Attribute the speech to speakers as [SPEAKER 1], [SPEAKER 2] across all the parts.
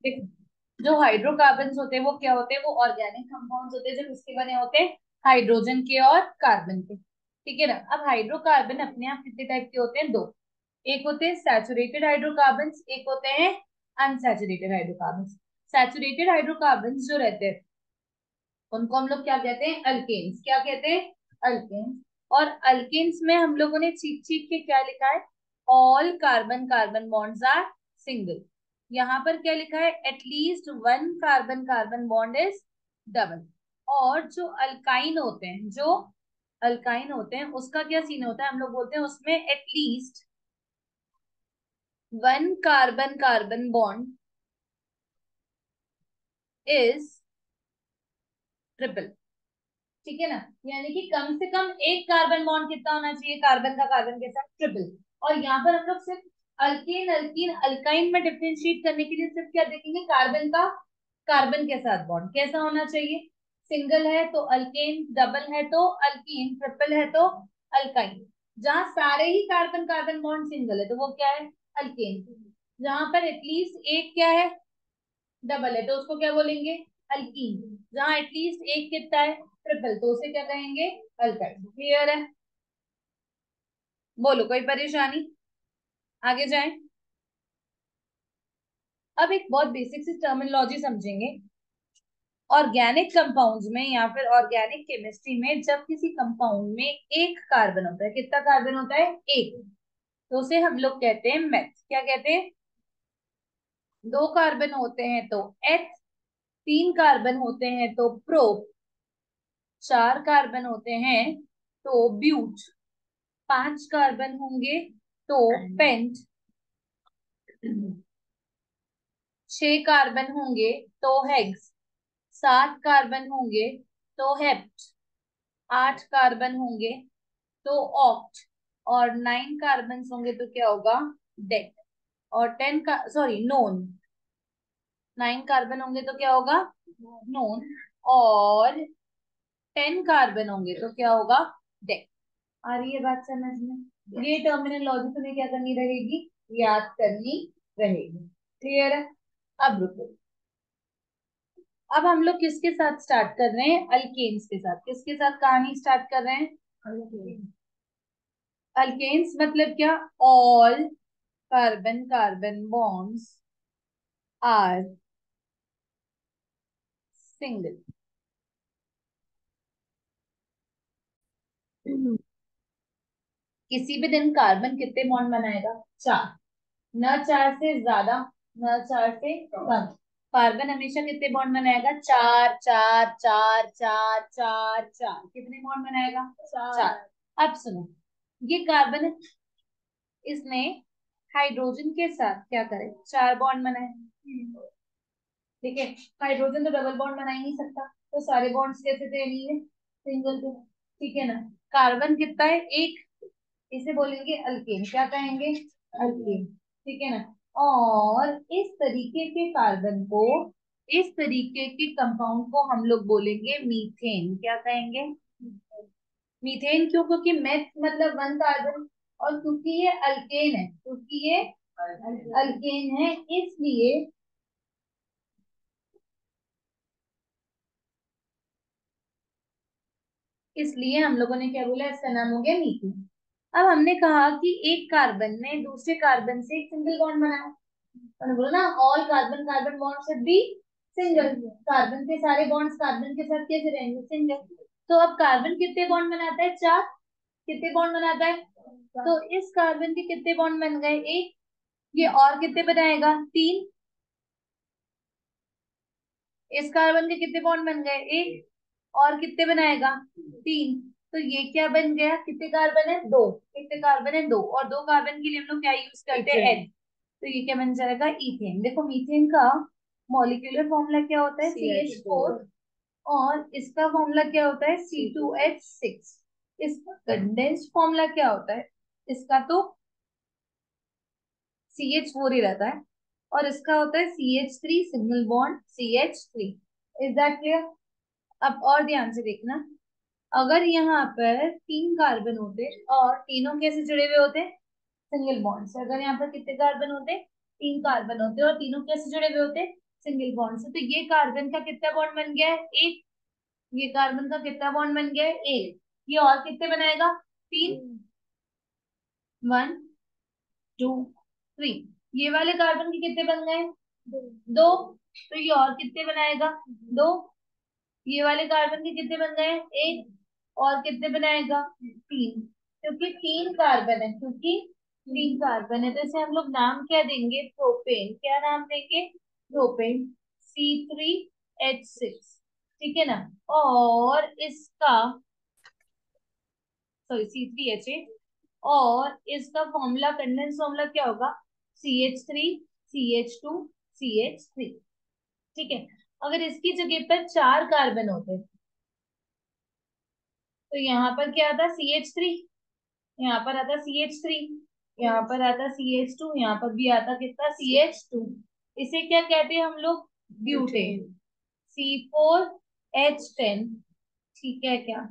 [SPEAKER 1] देखो, जो हाइड्रोकार्बन्स होते हैं वो क्या होते हैं, वो ऑर्गेनिक कंपाउंड्स होते हैं जो किसके बने होते हैं, हाइड्रोजन के और कार्बन के। ठीक है ना। अब हाइड्रोकार्बन अपने आप कितने टाइप के होते हैं, दो। एक होते हैं सैचुरेटेड हाइड्रोकार्बन्स, एक होते हैं अनसैचुरेटेड हाइड्रोकार्बन्स। सैचुरेटेड हाइड्रोकार्बन्स जो रहते हैं उनको हम लोग क्या कहते हैं, अल्केन्स। क्या कहते हैं, अल्केन्स। और अल्केन्स में हम लोगों ने चीख चीख के क्या लिखा है, all carbon carbon bonds are single. यहाँ पर क्या लिखा है, at least one carbon carbon bond is double. और जो अल्काइन होते हैं, जो अल्काइन होते हैं उसका क्या सीन होता है, हम लोग बोलते हैं उसमें at least one carbon carbon bond is triple. ठीक है ना। यानी कि कम से कम एक कार्बन बॉन्ड कितना होना चाहिए, कार्बन का कार्बन के साथ ट्रिपल। और यहाँ पर हम लोग सिर्फ अल्केन अल्कीन अल्काइन में डिफरेंशिएट करने के लिए सिर्फ क्या देखेंगे, कार्बन का कार्बन के साथ बॉन्ड कैसा होना चाहिए, सिंगल है तो अल्केन, डबल है तो अल्कीन, ट्रिपल है तो अल्काइन। जहां सारे ही कार्बन कार्बन बॉन्ड सिंगल है तो वो क्या है, अल्केन। जहां पर एटलीस्ट एक क्या है, डबल है तो उसको क्या बोलेंगे, अल्कीन। जहां एटलीस्ट एक कितना है, ट्रिपल, तो उसे क्या कहेंगे, अल्काइन। क्लियर है। बोलो कोई परेशानी, आगे जाएं। अब एक बहुत बेसिक सी टर्मिनोलॉजी समझेंगे। ऑर्गेनिक कंपाउंड्स में या फिर ऑर्गेनिक केमिस्ट्री में जब किसी कंपाउंड में एक कार्बन होता है, कितना कार्बन होता है, एक, तो उसे हम लोग कहते हैं मेथ। क्या कहते हैं, दो कार्बन होते हैं तो एथ, तीन कार्बन होते हैं तो प्रोप, चार कार्बन होते हैं तो ब्यूट, पांच कार्बन होंगे तो पेंट, छह कार्बन होंगे तो हेक्स, सात कार्बन होंगे तो हेप्ट, आठ कार्बन होंगे तो ऑक्ट, और नाइन कार्बन होंगे तो क्या होगा, डेट। और टेन का सॉरी नोन, नाइन कार्बन होंगे तो क्या होगा, नोन। और टेन कार्बन होंगे तो क्या होगा, डेट। आ रही है बात समझ में, ये टर्मिनोलॉजी तुम्हें क्या करनी रहेगी, याद करनी रहेगी। क्लियर है। अब रुको, अब हम लोग किसके साथ स्टार्ट कर रहे हैं, अल्केन्स के साथ। किसके साथ कहानी स्टार्ट कर रहे हैं, अल्केन्स मतलब क्या, all carbon carbon bonds are single. किसी भी दिन कार्बन कितने बॉन्ड बनाएगा, चार। न चार से ज्यादा, न चार से कम। कार्बन हमेशा कितने बॉन्ड बनाएगा, चार चार चार चार चार चार। कितने बॉन्ड बनाएगा, चार। अब सुनो, ये कार्बन है, इसने हाइड्रोजन के साथ क्या करे, चार बॉन्ड बनाए। ठीक है। हाइड्रोजन तो डबल बॉन्ड बना ही नहीं सकता, तो सारे बॉन्ड्स कैसे थे, नहीं है, सिंगल थे। ठीक है ना। कार्बन कितना है, एक, इसे बोलेंगे अल्केन। क्या कहेंगे, अल्केन। ठीक है ना। और इस तरीके के कार्बन को, इस तरीके के कंपाउंड को हम लोग बोलेंगे मीथेन। क्या कहेंगे, मीथेन। क्यों, क्योंकि मेथ मतलब वन कार्बन, और क्योंकि ये अल्केन है, क्योंकि ये अल्केन है, इसलिए हम लोगों ने क्या बोला, इसका नाम हो गया मीथेन। अब हमने कहा कि एक कार्बन ने दूसरे कार्बन से एक सिंगल बॉन्ड बनाया, मैंने बोला ना, all carbon carbon bond should be single. Carbon के सारे बॉन्ड्स कार्बन के साथ कैसे रहेंगे, सिंगल। तो अब कार्बन कितने बॉन्ड बनाता है, चार। कितने बॉन्ड बनाता है, तो इस कार्बन के कितने बॉन्ड बन गए, एक। ये और कितने बनाएगा, तीन। इस कार्बन के कितने बॉन्ड बन गए, एक। और कितने बनाएगा, तीन। तो ये क्या बन गया, कितने कार्बन है, दो। कितने कार्बन है, दो। और दो कार्बन के लिए हम लोग क्या यूज करते हैं, एन। तो ये क्या बन जाएगा, इथेन। देखो मीथेन का मॉलिक्यूलर फॉर्मूला क्या होता है, CH4। और इसका फॉर्मूला क्या होता है, C2H6। इसका कंडेंस्ड फॉर्मूला क्या होता है, इसका तो CH4 ही रहता है। और इसका होता है CH3 single bond CH3। Is that clear. अब और ध्यान से देखना, अगर यहाँ पर तीन कार्बन होते और तीनों कैसे जुड़े हुए होते, सिंगल बॉन्ड से। अगर यहाँ पर कितने कार्बन होते, तीन कार्बन होते और तीनों कैसे जुड़े हुए होते, सिंगल बॉन्ड से। तो ये कार्बन का कितना बॉन्ड बन गया है? एक। ये कार्बन का कितना बॉन्ड बन गया है? एक। ये और कितने बनाएगा? तीन। One, two, three. ये वाले कार्बन के कितने बन गए? दो। तो ये और कितने बनाएगा? दो। ये वाले कार्बन के कितने बन गए? एक। और कितने बनाएगा? तीन। क्योंकि तीन कार्बन है, क्योंकि तीन कार्बन है, तो इसे हम लोग नाम क्या देंगे? प्रोपेन। क्या नाम देंगे? प्रोपेन। C3H6। ठीक है ना? और इसका, सॉरी, C3H8। और इसका फॉर्मूला, कंडेंस फॉर्मूला क्या होगा? CH3, CH2, CH3। ठीक है। अगर इसकी जगह पर चार कार्बन होते तो यहाँ पर क्या आता? CH3। यहाँ पर आता CH3। यहाँ पर आता CH2। यहाँ पर भी आता कितना? CH2। इसे क्या कहते हैं हम लोग? ब्यूटेन। C4H10। ठीक है क्या?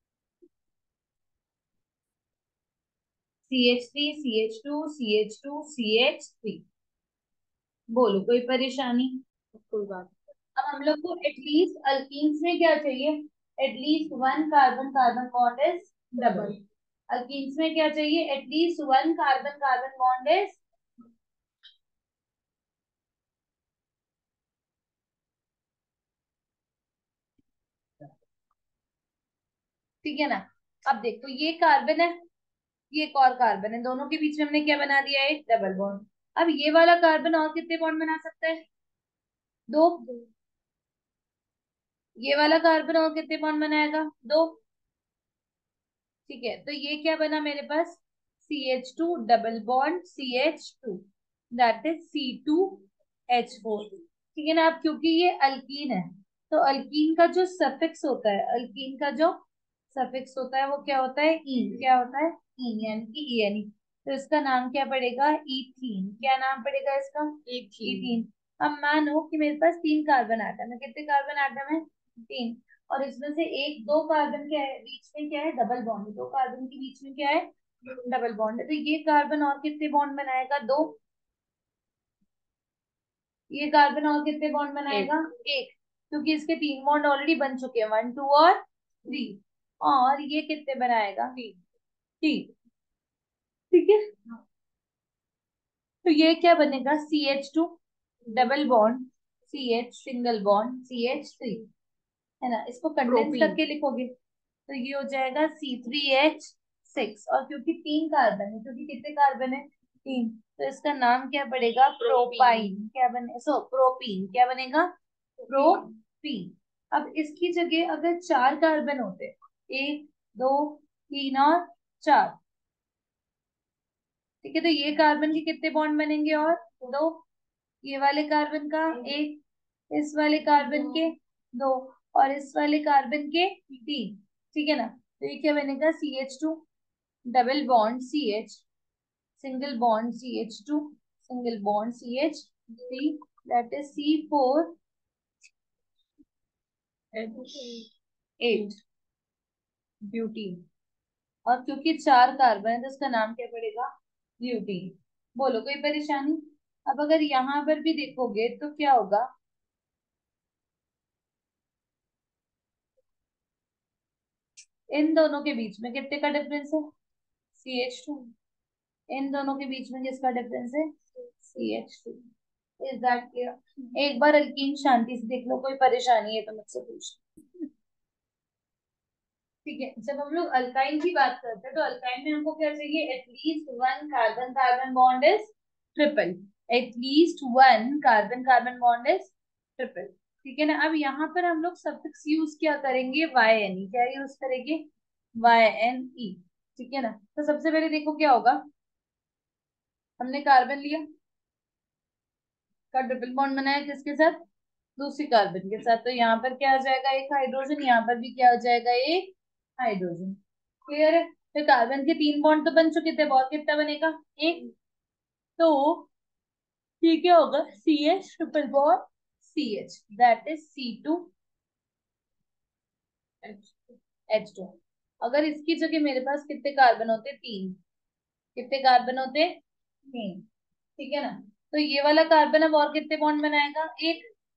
[SPEAKER 1] CH3, CH2, CH2, CH3। बोलो, कोई परेशानी? कोई बात नहीं। अब हम लोग को एटलीस्ट अल्कीन्स में क्या चाहिए? At least one carbon carbon bond is double. Alkenes में क्या चाहिए? At least one carbon carbon bond is. ठीक है ना? अब देखो, ये कार्बन है, ये एक और कार्बन है, दोनों के बीच में हमने क्या बना दिया? एक डबल बॉन्ड। अब ये वाला कार्बन और कितने बॉन्ड बना सकता है? दो। ये वाला कार्बन और कितने बॉन्ड बनाएगा? दो। ठीक है, तो ये क्या बना मेरे पास? CH2 double bond CH2, that is C2H4। ठीक है ना? अब क्योंकि ये अल्कीन है, तो अल्कीन का जो सफिक्स होता है, अल्कीन का जो सफिक्स होता है वो क्या होता है? ईन। क्या होता है? ईन, यानी कि ईएन। तो इसका नाम क्या पड़ेगा? ईथीन। क्या नाम पड़ेगा इसका? ईथीन। अब मानो कि मेरे पास तीन कार्बन आटम है। कितने कार्बन आटम है? तीन। और इसमें से एक, दो कार्बन के बीच में क्या है? Double bond. दो कार्बन के बीच में क्या है? डबल बॉन्ड है। तो ये कार्बन और कितने बॉन्ड बनाएगा? दो। ये कार्बन और कितने बॉन्ड बनाएगा? एक। क्योंकि इसके तीन बॉन्ड ऑलरेडी बन चुके हैं, वन, टू और थ्री। और ये कितने बनाएगा? तीन। ठीक है। तो ये क्या बनेगा? CH2 double bond CH single bond CH3। है ना? इसको कंडेंस करके लिखोगे तो ये हो जाएगा C3H6। और क्योंकि तीन कार्बन है, क्योंकि कितने कार्बन है? तीन, तो इसका नाम क्या पड़ेगा? प्रोपाइन। क्या बने? प्रोपीन। क्या बनेगा? प्रोपीन। अब इसकी जगह अगर चार कार्बन होते, एक, दो, तीन और चार, ठीक है, तो ये कार्बन के कितने बॉन्ड बनेंगे? और दो। ये वाले कार्बन का एक, इस वाले कार्बन के दो, और इस वाले कार्बन के तीन। ठीक है ना? तो ये क्या बनेगा? CH2 double bond CH single bond CH2 single bond CH3, that is C4H8 butene. और क्योंकि चार कार्बन है तो इसका नाम क्या पड़ेगा? ब्यूटीन। बोलो, कोई परेशानी? अब अगर यहाँ पर भी देखोगे तो क्या होगा? इन दोनों के बीच में कितने का डिफरेंस है? CH2। इन दोनों के बीच में किसका डिफरेंस है? CH2। Is that clear? एक बार अल्कीन शांति से देख लो, कोई परेशानी है तो मुझसे पूछ। ठीक है, जब हम लोग अल्काइन की बात करते हैं तो अल्काइन में हमको क्या चाहिए? At least one carbon carbon bond is triple. At least one carbon carbon bond is triple. ठीक है ना? अब यहाँ पर हम लोग सफिक्स यूज क्या करेंगे? YNE। क्या यूज करेंगे? YNE। ठीक है ना? तो सबसे पहले देखो क्या होगा। हमने कार्बन लिया, का ट्रिपल बॉन्ड बनाया, किसके साथ? दूसरी कार्बन के साथ। तो यहाँ पर क्या आ जाएगा? एक हाइड्रोजन। यहाँ पर भी क्या हो जाएगा? एक हाइड्रोजन। क्लियर है? तो कार्बन के तीन बॉन्ड तो बन चुके थे, और कितना बनेगा? एक। तो ये क्या होगा? CH triple bond CH, that is C2H2। अगर इसकी जगह मेरे पास कितने कार्बन होते? तीन। कितने कार्बन होते? तीन। ठीक है ना? तो ये वाला कार्बन अब और कितने बॉन्ड बनाएगा? एक।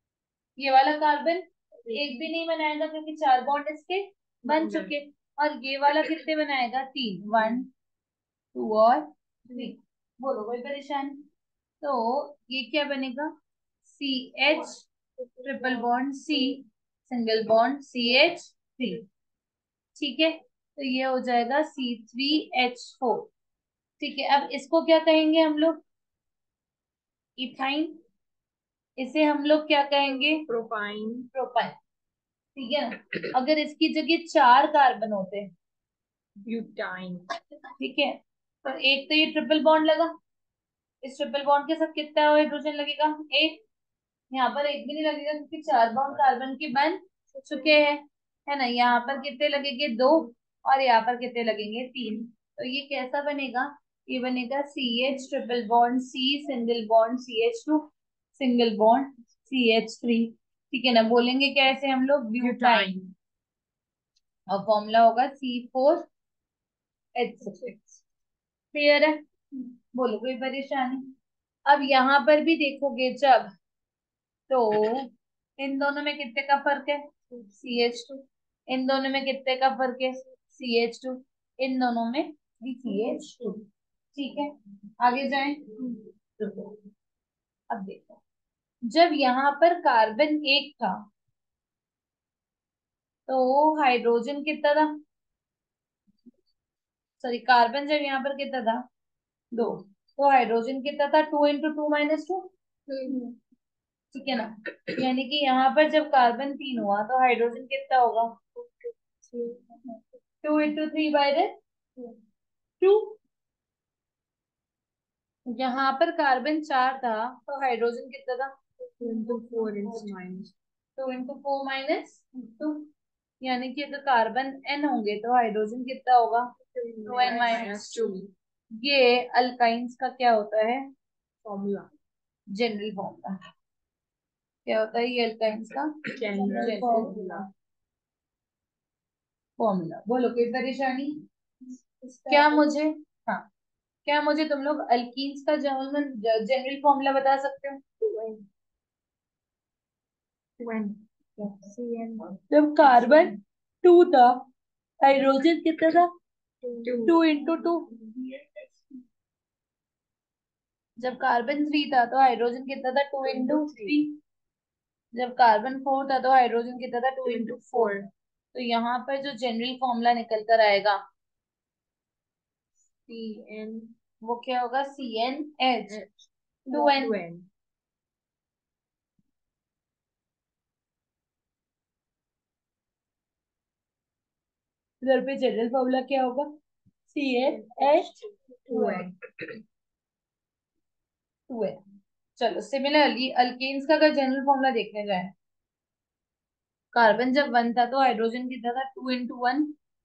[SPEAKER 1] ये वाला कार्बन एक भी नहीं बनाएगा क्योंकि 4 बॉन्ड इसके बन चुके। और ये वाला कितने बनाएगा? 3, 1 2 और 3। बोलो कोई परेशानी? तो ये क्या बनेगा? C H triple bond C single bond C H three. ठीक है, तो ये हो जाएगा C3H4। ठीक है, अब इसको क्या कहेंगे हम लोग? इथाइन। इसे हम लोग क्या कहेंगे? प्रोपाइन। प्रोपाइन। ठीक है ना। अगर इसकी जगह 4 कार्बन होते, ब्यूटाइन। ठीक है, तो एक तो ये ट्रिपल बॉन्ड लगा, इस ट्रिपल बॉन्ड के साथ कितना हाइड्रोजन लगेगा? एक। यहाँ पर एक भी नहीं लगेगा क्योंकि 4 बॉन्ड कार्बन के बन चुके हैं, है ना। यहाँ पर कितने लगेंगे? 2। और यहाँ पर कितने लगेंगे? 3। तो ये कैसा बनेगा? ये बनेगा CH triple bond C single bond CH2 single bond CH3। ठीक है ना। बोलेंगे क्या ऐसे हम लोग? ब्यूटाइन। और फॉर्मूला होगा C4H6। क्लियर है? बोलो कोई परेशानी? अब यहाँ पर भी देखोगे जब, तो इन दोनों में कितने का फर्क है? CH2। इन दोनों में कितने का फर्क है? CH2। इन दोनों में भी CH2। ठीक है, आगे जाएं। अब देखो, जब यहाँ पर कार्बन एक था तो हाइड्रोजन कितना था? सॉरी, कार्बन जब यहाँ पर कितना था? 2। तो हाइड्रोजन कितना था? 2 × 2 - 2। ठीक है ना। यानी कि यहाँ पर जब कार्बन 3 हुआ तो हाइड्रोजन कितना होगा? 2 × 3/2। यहाँ पर कार्बन 4 था तो हाइड्रोजन कितना था? 2 × 4 - 2। यानी कि अगर कार्बन n होंगे तो हाइड्रोजन कितना होगा? 2n - 2। ये अल्काइंस का क्या होता है? Formula, general formula. क्या होता है ये अल्काइंस का? General formula. फॉर्मूला। बोलो कोई परेशानी? क्या मुझे, हाँ, क्या मुझे तुम लोग अल्कीन्स का जनरल फॉर्मूला बता सकते हो? जब कार्बन 2 था हाइड्रोजन कितना था? 2 × 2। जब कार्बन 3 था तो हाइड्रोजन कितना था? 2 × 3। जब कार्बन 4 था तो हाइड्रोजन कितना था? 2 × 4। तो यहाँ पर जो जनरल फॉर्मूला निकल कर आएगा CN, वो क्या होगा? CnH2n। इधर पे जनरल फॉर्मूला क्या होगा? CnH2n। चलो, सिमिलरली अल्केन्स का अगर जनरल फॉर्मूला देखने जाए, कार्बन जब 1 था तो हाइड्रोजन कितना था? 2 × 1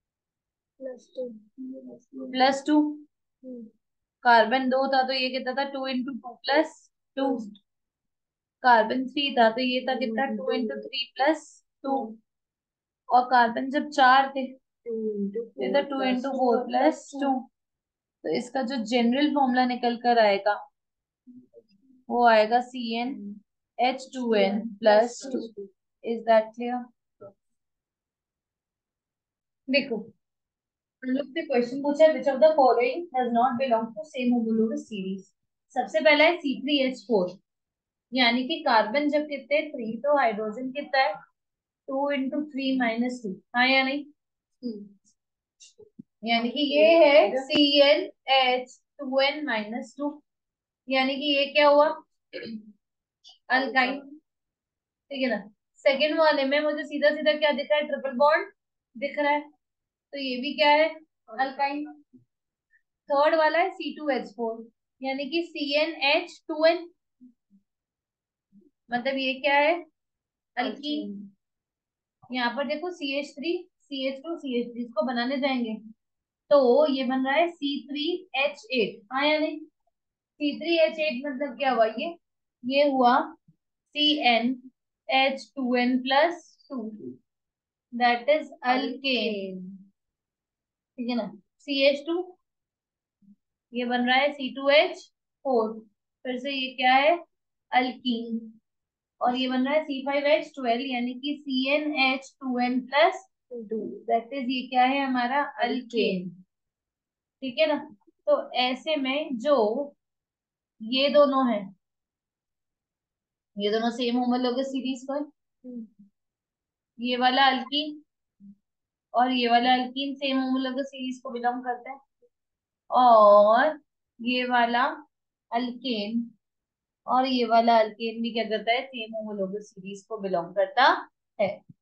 [SPEAKER 1] +2। कार्बन 2 था तो ये कितना था? 2 × 2 +2। कार्बन 3 था तो ये था कितना? 2 × 3 +2। और कार्बन जब 4 थे ये था 2 × 4 +2। तो इसका जो जनरल फॉर्मूला निकल कर आएगा वो आएगा CnH2n +2। Is that clear? देखो, हम लोग से क्वेश्चन पूछा है which of the following does not belong to same homologous series. सबसे पहला है C3H4। यानी कि कार्बन जब कितने 3 तो हाइड्रोजन कितना है? 2 × 3 - 2। हाँ या नहीं? यानी कि ये है CnH2n - 2। यानी कि ये क्या हुआ? अल्काइन। ठीक है ना। सेकेंड वाले में मुझे सीधा सीधा क्या दिख रहा है? ट्रिपल बॉन्ड दिख रहा है, तो ये भी क्या है? अल्काइन। थर्ड वाला है C2H4, यानी कि CnH2n। मतलब ये क्या है? अल्कीन। यहाँ पर देखो CH3 CH2 CH3 इसको बनाने जाएंगे तो ये बन रहा है C3H8। हाँ या नहीं? C3H8 मतलब क्या हुआ? ये हुआ CnH2n +2, दैट इज अल्केन। ठीक है ना। CH2 ये बन रहा है C2H4, फिर से ये क्या है? अल्कीन। और ये बन रहा है C5H12 यानी कि CnH2n+2। दैट इज ये क्या है हमारा अल्केन। ठीक है ना। तो ऐसे में जो ये दोनों है, ये दोनों सेम होमोलोगस सीरीज को है। ये वाला अल्कीन और ये वाला अल्कीन सेम होमोलोगस सीरीज को बिलोंग करता है। और ये वाला अल्केन और ये वाला अल्केन भी क्या करता है, सेम होमोलोगस सीरीज को बिलोंग करता है।